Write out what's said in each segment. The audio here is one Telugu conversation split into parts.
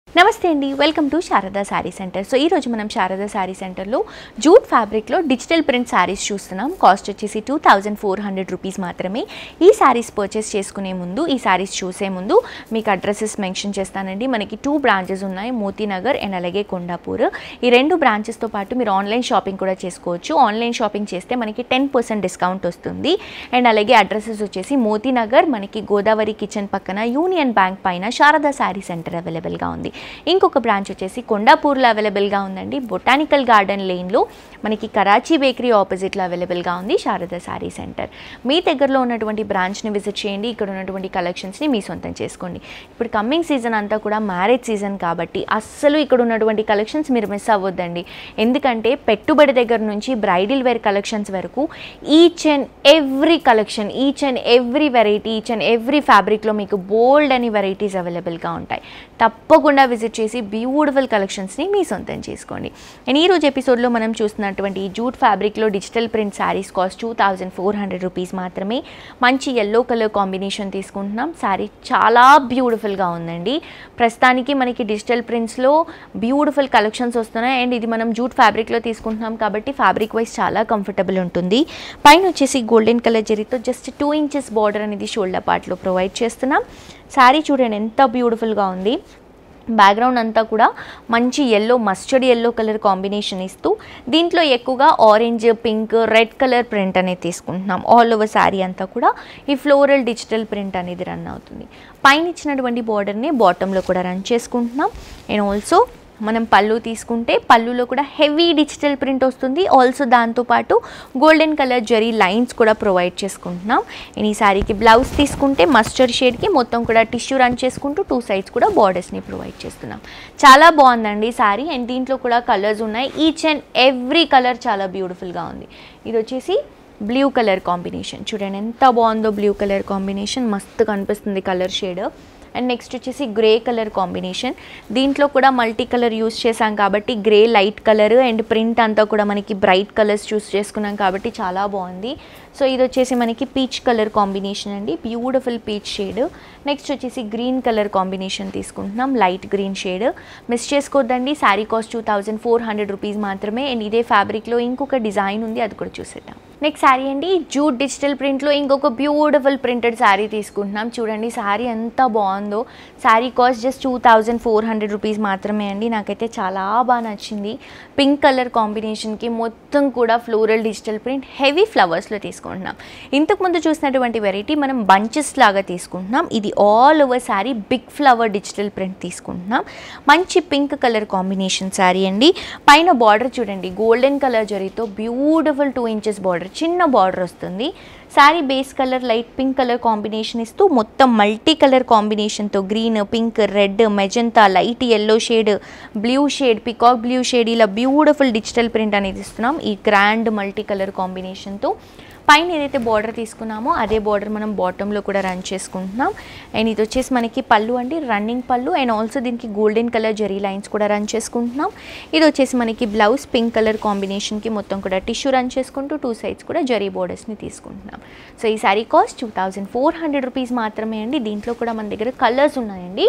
నమస్తే అండి, welcome to Sharada saree centre. So ఈరోజు మనం శారదా శారీ సెంటర్లో జూట్ ఫ్యాబ్రిక్లో డిజిటల్ ప్రింట్ శారీస్ చూస్తున్నాం. కాస్ట్ వచ్చేసి 2400 రూపీస్ మాత్రమే. ఈ శారీస్ పర్చేస్ చేసుకునే ముందు, ఈ శారీస్ చూసే ముందు మీకు అడ్రసెస్ మెన్షన్ చేస్తానండి. మనకి 2 బ్రాంచెస్ ఉన్నాయి, మోతీనగర్ అండ్ అలాగే కొండాపూర్. ఈ 2 బ్రాంచెస్తో పాటు మీరు ఆన్లైన్ షాపింగ్ కూడా చేసుకోవచ్చు. ఆన్లైన్ షాపింగ్ చేస్తే మనకి 10% డిస్కౌంట్ వస్తుంది. అండ్ అలాగే అడ్రసెస్ వచ్చేసి మోతీనగర్, మనకి గోదావరి కిచెన్ పక్కన యూనియన్ బ్యాంక్ పైన శారదా శారీ సెంటర్ అవైలబుల్గా ఉంది. ఇంకొక బ్రాంచ్ వచ్చేసి కొండాపూర్లో అవైలబుల్గా ఉందండి. బొటానికల్ గార్డెన్ లేన్లో మనకి కరాచీ బేకరీ ఆపోజిట్లో అవైలబుల్గా ఉంది శారదా శారీ సెంటర్. మీ దగ్గరలో ఉన్నటువంటి బ్రాంచ్ని విజిట్ చేయండి. ఇక్కడ ఉన్నటువంటి కలెక్షన్స్ని మీ సొంతం చేసుకోండి. ఇప్పుడు కమ్మింగ్ సీజన్ అంతా కూడా మ్యారేజ్ సీజన్ కాబట్టి అస్సలు ఇక్కడ ఉన్నటువంటి కలెక్షన్స్ మీరు మిస్ అవ్వద్దండి. ఎందుకంటే పెట్టుబడి దగ్గర నుంచి బ్రైడల్ వేర్ కలెక్షన్స్ వరకు each and every collection, each and every variety, each and every ఫ్యాబ్రిక్లో మీకు బోల్డ్ అని వెరైటీస్ అవైలబుల్గా ఉంటాయి. తప్పకుండా విజిట్ చేసి బ్యూటిఫుల్ కలెక్షన్స్ని మీ సొంతం చేసుకోండి. అండ్ ఈరోజు ఎపిసోడ్లో మనం చూస్తున్నటువంటి జూట్ ఫ్యాబ్రిక్లో digital print sarees cost 2400 rupees మాత్రమే. మంచి ఎల్లో కలర్ కాంబినేషన్ తీసుకుంటున్నాం. శారీ చాలా బ్యూటిఫుల్గా ఉందండి. ప్రస్తుతానికి మనకి డిజిటల్ ప్రింట్స్లో బ్యూటిఫుల్ కలెక్షన్స్ వస్తున్నాయి. అండ్ ఇది మనం జూట్ ఫ్యాబ్రిక్లో తీసుకుంటున్నాం కాబట్టి ఫ్యాబ్రిక్ వైజ్ చాలా కంఫర్టబుల్ ఉంటుంది. పైన వచ్చేసి గోల్డెన్ కలర్ జరీతో జస్ట్ 2 ఇంచెస్ బార్డర్ అనేది షోల్డర్ పార్ట్లో ప్రొవైడ్ చేస్తున్నాం. శారీ చూడండి ఎంత బ్యూటిఫుల్గా ఉంది. బ్యాక్గ్రౌండ్ అంతా కూడా మంచి yellow, mustard yellow colour combination ఇస్తూ దీంట్లో ఎక్కువగా orange, pink, red colour print అనేది తీసుకుంటున్నాం. ఆల్ ఓవర్ శారీ అంతా కూడా ఈ ఫ్లోరల్ డిజిటల్ ప్రింట్ అనేది రన్ అవుతుంది. పైన ఇచ్చినటువంటి బార్డర్ని బాటంలో కూడా రన్ చేసుకుంటున్నాం. అండ్ ఆల్సో మనం పళ్ళు తీసుకుంటే పళ్ళులో కూడా హెవీ డిజిటల్ ప్రింట్ వస్తుంది. ఆల్సో దాంతోపాటు గోల్డెన్ కలర్ జరీ లైన్స్ కూడా ప్రొవైడ్ చేసుకుంటున్నాం. అండ్ ఈ శారీకి బ్లౌజ్ తీసుకుంటే మస్టర్డ్ షేడ్కి మొత్తం కూడా టిష్యూ రన్ చేసుకుంటూ 2 సైడ్స్ కూడా బార్డర్స్ని ప్రొవైడ్ చేస్తున్నాం. చాలా బాగుందండి శారీ. అండ్ దీంట్లో కూడా కలర్స్ ఉన్నాయి. ఈచ్ అండ్ ఎవ్రీ కలర్ చాలా బ్యూటిఫుల్గా ఉంది. ఇది వచ్చేసి బ్లూ కలర్ కాంబినేషన్. చూడండి ఎంత బాగుందో బ్లూ కలర్ కాంబినేషన్, మస్తు కనిపిస్తుంది కలర్ షేడ్. అండ్ నెక్స్ట్ వచ్చేసి గ్రే కలర్ కాంబినేషన్. దీంట్లో కూడా మల్టీ కలర్ యూస్ చేసాం కాబట్టి grey light colour and print అంతా కూడా మనకి బ్రైట్ కలర్స్ చూస్ చేసుకున్నాం కాబట్టి చాలా బాగుంది. సో ఇది వచ్చేసి మనకి పీచ్ కలర్ కాంబినేషన్ అండి, బ్యూటిఫుల్ పీచ్ షేడ్. నెక్స్ట్ వచ్చేసి గ్రీన్ కలర్ కాంబినేషన్ తీసుకుంటున్నాం, లైట్ గ్రీన్ షేడ్. మిస్ చేసుకోవద్దండి. శారీ కాస్ట్ 2400 రూపీస్ మాత్రమే. అండ్ ఇదే ఫ్యాబ్రిక్లో ఇంకొక డిజైన్ ఉంది, అది కూడా చూసేద్దాం. నెక్స్ట్ శారీ అండి, జూట్ డిజిటల్ ప్రింట్లో ఇంకొక బ్యూటిఫుల్ ప్రింటెడ్ శారీ తీసుకుంటున్నాం. చూడండి శారీ ఎంత బాగుందో. శారీ కాస్ట్ జస్ట్ 2400 రూపీస్ మాత్రమే అండి. నాకైతే చాలా బాగా నచ్చింది. పింక్ కలర్ కాంబినేషన్కి మొత్తం కూడా ఫ్లోరల్ డిజిటల్ ప్రింట్ హెవీ ఫ్లవర్స్లో తీసుకుంటున్నాం. ఇంతకుముందు చూసినటువంటి వెరైటీ మనం బంచెస్ లాగా తీసుకుంటున్నాం. ఇది all over saree big flower digital print తీసుకుంటున్నాం. మంచి పింక్ కలర్ కాంబినేషన్ శారీ అండి. పైన బార్డర్ చూడండి గోల్డెన్ కలర్ జరీతో బ్యూటిఫుల్ 2 ఇంచెస్ బార్డర్, చిన్న బార్డర్ వస్తుంది. Saree base colour light pink colour combination ఇస్తూ మొత్తం మల్టీ కలర్ కాంబినేషన్తో green, pink, red, magenta, light yellow shade, blue shade, peacock blue shade, ఇలా బ్యూటిఫుల్ డిజిటల్ ప్రింట్ అనేది ఇస్తున్నాం ఈ గ్రాండ్ మల్టీ కలర్ కాంబినేషన్తో. పైన ఏదైతే బార్డర్ తీసుకున్నామో అదే బార్డర్ మనం బాటంలో కూడా రన్ చేసుకుంటున్నాం. అండ్ ఇది వచ్చేసి మనకి పళ్ళు అండి, రన్నింగ్ పళ్ళు. అండ్ ఆల్సో దీనికి గోల్డెన్ కలర్ జరీ లైన్స్ కూడా రన్ చేసుకుంటున్నాం. ఇది వచ్చేసి మనకి బ్లౌజ్ పింక్ కలర్ కాంబినేషన్కి మొత్తం కూడా టిష్యూ రన్ చేసుకుంటూ 2 సైడ్స్ కూడా జరీ బోర్డర్స్ని తీసుకుంటున్నాం. సో ఈ శారీ కాస్ట్ 2400 రూపీస్ మాత్రమే అండి. దీంట్లో కూడా మన దగ్గర కలర్స్ ఉన్నాయండి.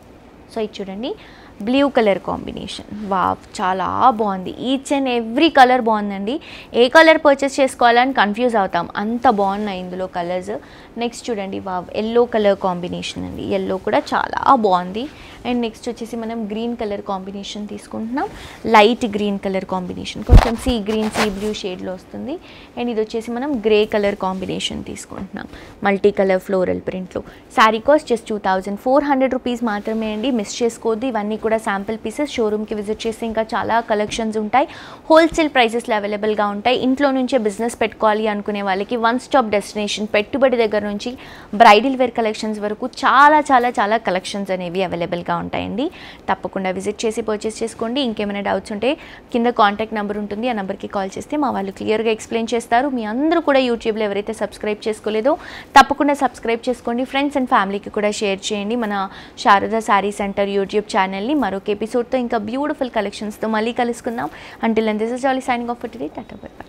సో ఇది చూడండి బ్లూ కలర్ కాంబినేషన్, వావ్ చాలా బాగుంది. ఈచ్ అండ్ ఎవ్రీ కలర్ బాగుందండి. ఏ కలర్ పర్చేస్ చేసుకోవాలని కన్ఫ్యూజ్ అవుతాం, అంత బాగున్నాయి ఇందులో కలర్స్. నెక్స్ట్ చూడండి వావ్ ఎల్లో కలర్ కాంబినేషన్ అండి, ఎల్లో కూడా చాలా బాగుంది. అండ్ నెక్స్ట్ వచ్చేసి మనం గ్రీన్ కలర్ కాంబినేషన్ తీసుకుంటున్నాం, లైట్ గ్రీన్ కలర్ కాంబినేషన్, కొంచెం సీ గ్రీన్ సీ బ్లూ షేడ్లో వస్తుంది. అండ్ ఇది వచ్చేసి మనం గ్రే కలర్ కాంబినేషన్ తీసుకుంటున్నాం మల్టీ కలర్ ఫ్లోరల్ ప్రింట్లో. శారీ కాస్ట్ జస్ట్ 2400 రూపీస్ మాత్రమే అండి. మిస్ చేసుకోవద్దు. ఇవన్నీ కూడా శాంపిల్ పీసెస్. షోరూమ్కి విజిట్ చేస్తే ఇంకా చాలా కలెక్షన్స్ ఉంటాయి. హోల్సేల్ ప్రైజెస్లో అవైలబుల్గా ఉంటాయి. ఇంట్లో నుంచే బిజినెస్ పెట్టుకోవాలి అనుకునే వాళ్ళకి 1 స్టాప్ డెస్టినేషన్. పెట్టుబడి దగ్గర నుంచి బ్రైడల్ వేర్ కలెక్షన్స్ వరకు చాలా చాలా చాలా కలెక్షన్స్ అనేవి అవైలబుల్గా ఉంటాయండి. తప్పకుండా విజిట్ చేసి పర్చేస్ చేసుకోండి. ఇంకేమైనా డౌట్స్ ఉంటే కింద కాంటాక్ట్ నెంబర్ ఉంటుంది, ఆ నెంబర్కి కాల్ చేస్తే మా వాళ్ళు క్లియర్గా ఎక్స్ప్లెయిన్ చేస్తారు. మీ అందరూ కూడా యూట్యూబ్లో ఎవరైతే సబ్స్క్రైబ్ చేసుకోలేదో తప్పకుండా సబ్స్క్రైబ్ చేసుకోండి. ఫ్రెండ్స్ అండ్ ఫ్యామిలీకి కూడా షేర్ చేయండి మన శారదా శారీ సెంటర్ యూట్యూబ్ ఛానల్ని. మరొక ఎపిసోడ్తో ఇంకా బ్యూటిఫుల్ కలెక్షన్స్తో మళ్ళీ కలుసుకుందాం. Until then this is Jolly signing off for today. Tata bye by.